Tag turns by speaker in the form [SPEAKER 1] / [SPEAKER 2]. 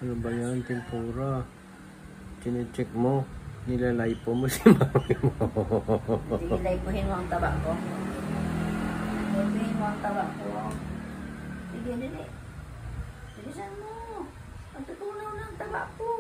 [SPEAKER 1] Ano ba yan? Tempura. Chine-check mo. Nilalaypo mo si mami mo.
[SPEAKER 2] Nilaypuhin mo ang taba ko. Nilaypuhin mo ang taba ko. Sige, dili. Bilisan mo. Matutunaw na ang taba ko.